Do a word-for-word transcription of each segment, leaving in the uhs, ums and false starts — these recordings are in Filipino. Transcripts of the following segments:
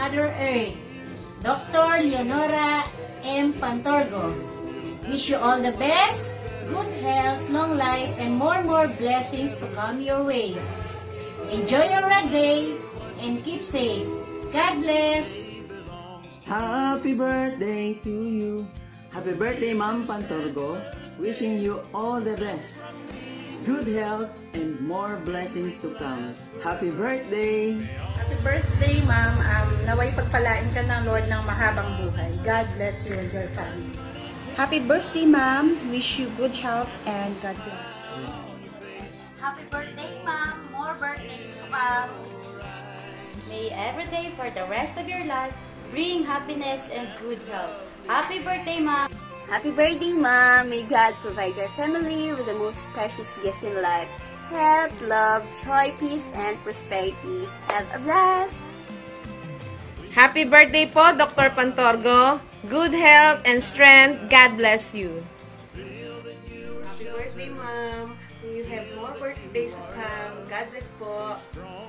Mother Earth, Doctor Leonora M. Pantorgo. Wish you all the best, good health, long life, and more more blessings to come your way. Enjoy your red day and keep safe. God bless. Happy birthday to you. Happy birthday, Maam Pantorgo. Wishing you all the best, good health, and more blessings to come. Happy birthday! Happy birthday, Ma'am. Um, naway pagpalain ka ng Lord ng mahabang buhay. God bless you and your family. Happy birthday, Ma'am. Wish you good health and God bless. Happy birthday, Ma'am. More birthdays to come. May every day for the rest of your life bring happiness and good health. Happy birthday, Ma'am. Happy birthday, Ma'am. May God provide your family with the most precious gift in life. Health, love, joy, peace, and prosperity. Have a blast! Happy birthday po, Doctor Pantorgo. Good health and strength. God bless you. Happy birthday, Ma'am. May you have more birthdays to come. God bless po.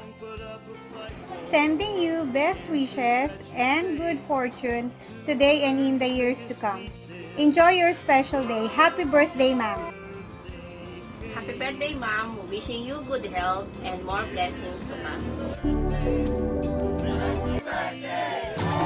Sending you best wishes and good fortune today and in the years to come. Enjoy your special day. Happy birthday, Ma'am. Happy birthday, Ma'am. Wishing you good health and more blessings to come. Happy birthday!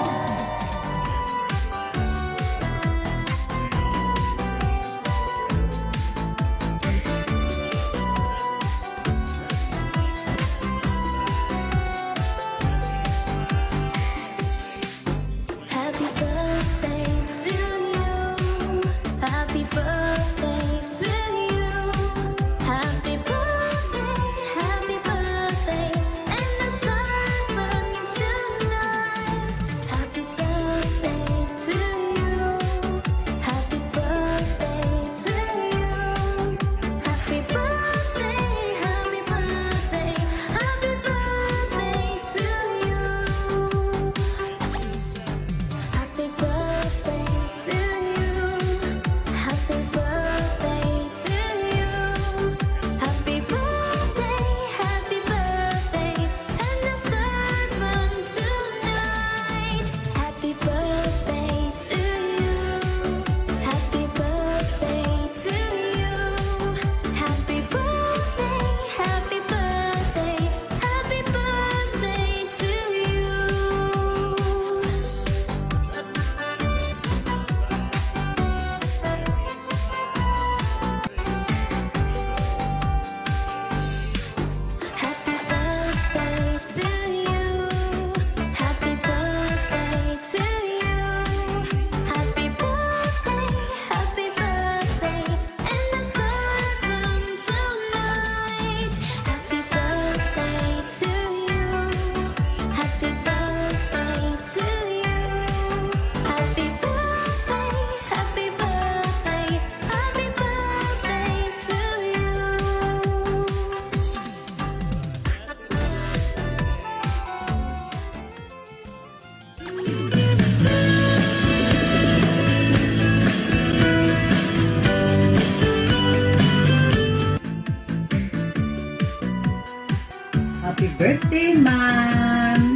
Happy birthday, Ma'am!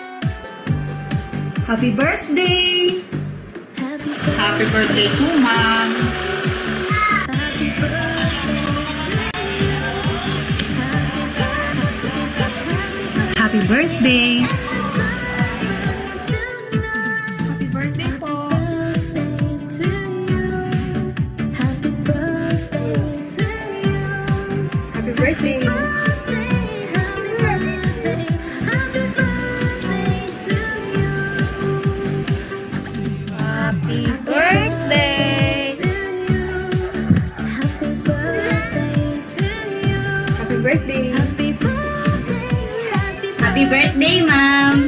Happy birthday! Happy birthday to Ma'am! Happy birthday! Happy birthday po! Happy birthday! birthday! Happy birthday, Ma'am!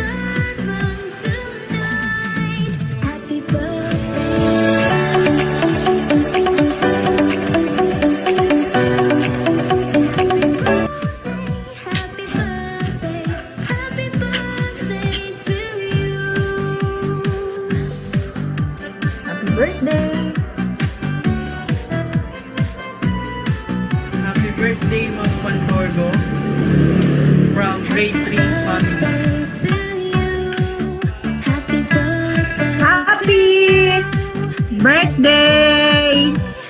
Happy birthday, Maam Pantorgo, from grade three family. birthday!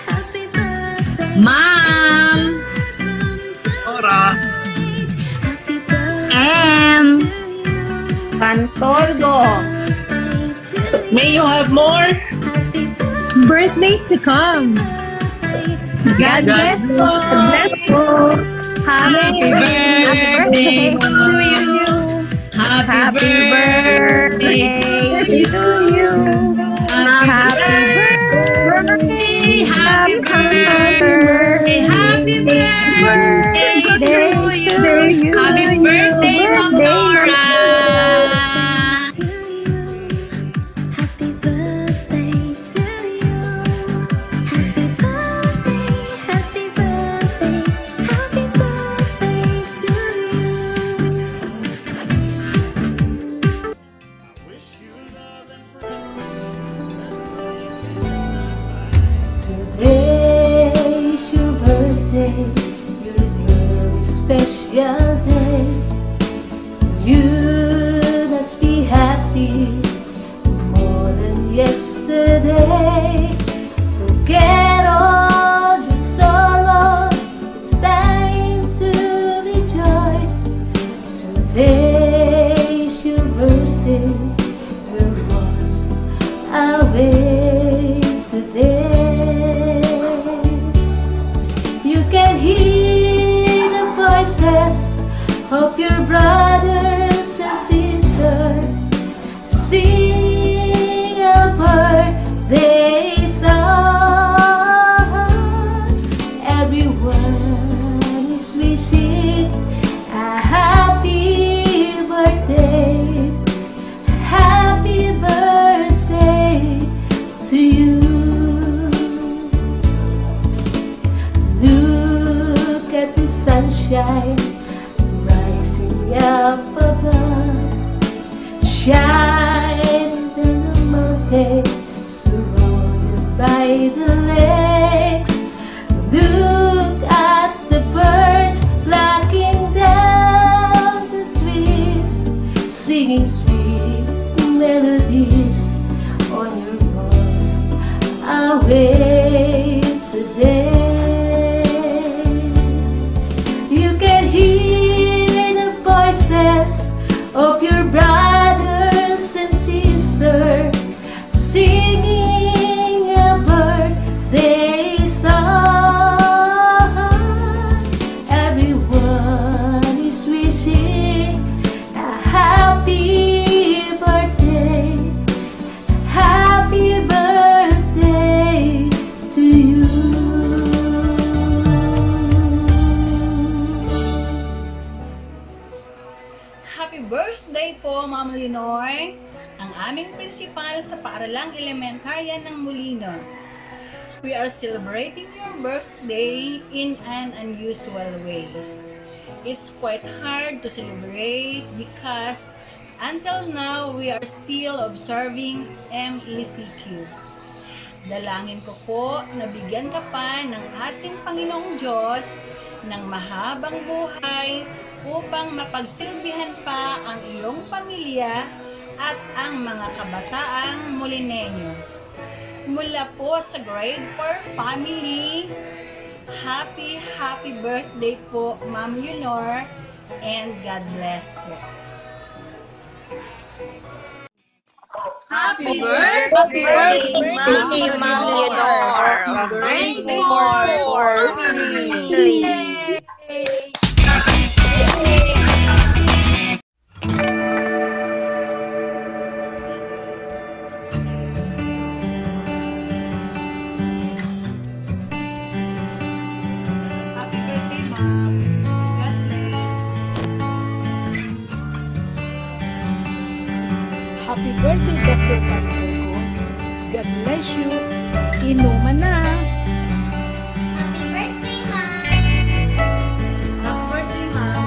Mom! Ora! M! Pantorgo. May you have more Birthdays to come! God bless you! God bless you! Happy birthday to you! Happy birthday to you! Happy birthday! Happy birthday! Happy birthday to you! Happy birthday, Ma'am Nora! Today's your birthday, your very special day. You must be happy more than yesterday. Forget all your sorrows, it's time to rejoice. Today's your birthday, your worries away today. You can hear the voices of your brothers and sisters sing a birthday song. Everyone is wishing a happy birthday, happy birthday to you. Look at the sunshine rising up above, shining in the mountain, surrounded by the lakes. Look at the birds flocking down the streets, singing sweet melodies on your voice away today. You can hear the voices of your brothers and sisters singing a birthday song. Everyone is wishing a happy birthday, happy birthday to you. Happy birthday po, Ma'am Linoy, ang aming principal sa Paaralang Elementarya ng Molino. We are celebrating your birthday in an unusual way. It's quite hard to celebrate because until now we are still observing M E C Q. Dalangin ko po na bigyan ka pa ng ating Panginoong Diyos ng mahabang buhay upang mapagsilbihan pa ang iyong pamilya at ang mga kabataang Molinenyo. Mula po sa grade four family, happy, happy birthday po, Ma'am Leonor, and God bless po. Happy birthday, Happy birthday, Ma'am Leonor. Grade four family. Happy birthday, Ma'am. God bless. Happy birthday, Doctor Pantorgo. God bless you. Inuman na. Happy birthday, Ma'am. Happy birthday, Ma'am.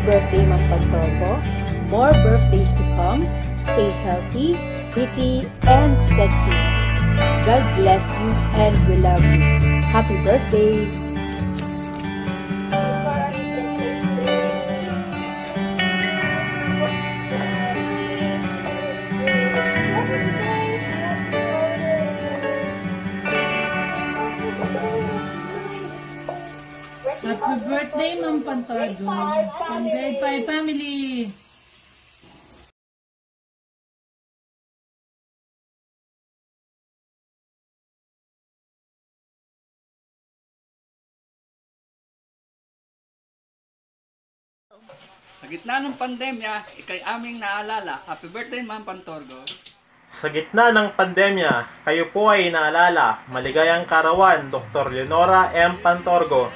birthday, Ma'am Pantorgo. More birthdays to come. Stay healthy, pretty, and sexy. God bless you and we love you. Happy birthday! Happy birthday, Ma'am Pantorgo. From Grade five family. Sa gitna ng pandemya, ikay aming naalala. Happy birthday, Ma'am Pantorgo. Sa gitna ng pandemya, kayo po ay naalala. Maligayang karawan, Doctor Leonora M. Pantorgo.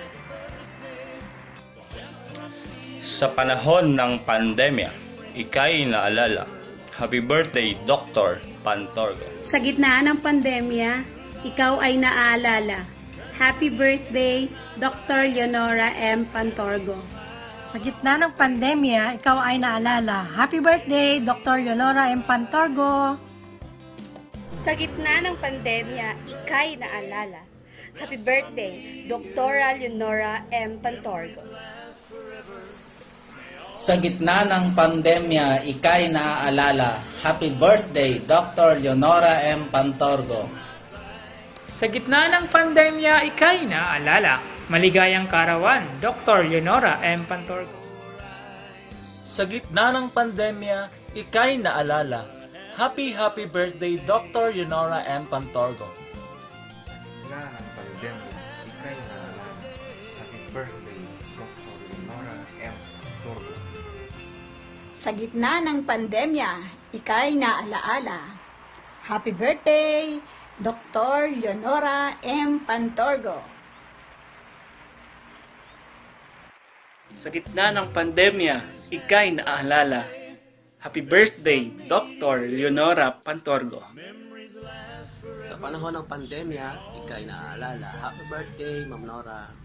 Sa panahon ng pandemya, ikay naalala. Happy birthday, Doctor Pantorgo. Sa gitna ng pandemya, ikaw ay naaalala. Happy birthday, Doctor Leonora M. Pantorgo. Sa gitna ng pandemya, ikaw ay naalala. Happy birthday, Doctor Leonora M. Pantorgo. Sa gitna ng pandemya, ikay naalala. Happy birthday, Doktora Leonora M. Pantorgo. Sa gitna ng pandemya, ikay naaalala. Happy birthday, Doctor Leonora M. Pantorgo. Sa gitna ng pandemya, ikay naaalala. Maligayang karawan, Doctor Leonora M. Pantorgo. Sa gitna ng pandemya, ikay naalala. Happy, happy birthday, Doctor Leonora M. Pantorgo. Sa gitna ng pandemya, ikay naalala. Happy birthday, Doctor Leonora M. Pantorgo. Sa gitna ng pandemya, ikay naalaala. Happy birthday, Doctor Leonora M. Pantorgo. Sa gitna ng pandemya, ikay naalala. Happy birthday, Doctor Leonora Pantorgo. Sa panahon ng pandemya, ikay naalala. Happy birthday, Ma'am Nora.